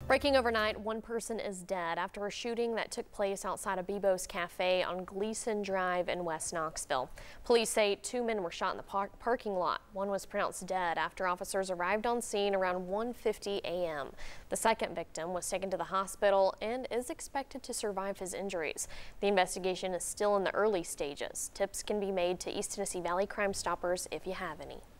Breaking overnight, one person is dead after a shooting that took place outside of Bebo's Café on Gleason Drive in West Knoxville. Police say two men were shot in the parking lot. One was pronounced dead after officers arrived on scene around 1:50 a.m. The second victim was taken to the hospital and is expected to survive his injuries. The investigation is still in the early stages. Tips can be made to East Tennessee Valley Crime Stoppers if you have any.